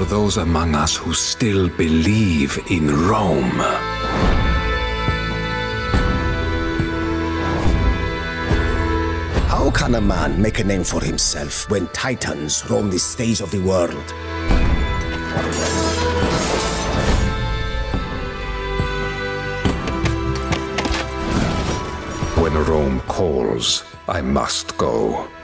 are those among us who still believe in Rome. How can a man make a name for himself when titans roam the stage of the world? When Rome calls, I must go.